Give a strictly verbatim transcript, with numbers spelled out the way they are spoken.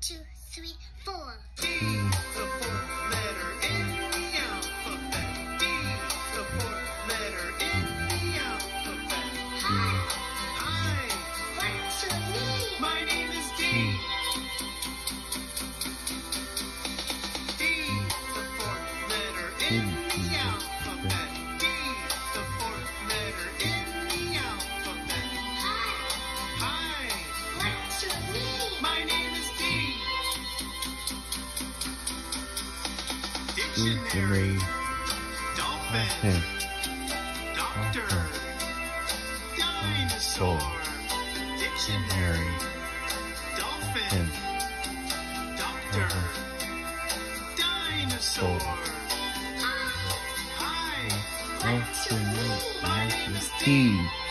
two, three, four. D, the fourth letter in the alphabet. D, the fourth letter in the alphabet. Hi. Hi. What's your name? My name is D. D, the fourth letter in the alphabet. D, the fourth letter in the alphabet. Hi. Hi. What's your name? My name is D. Dictionary. Dolphin. Doctor. Dinosaur. Dictionary. Dolphin. Doctor. Dinosaur. Hi. What's your name? My name is D. T.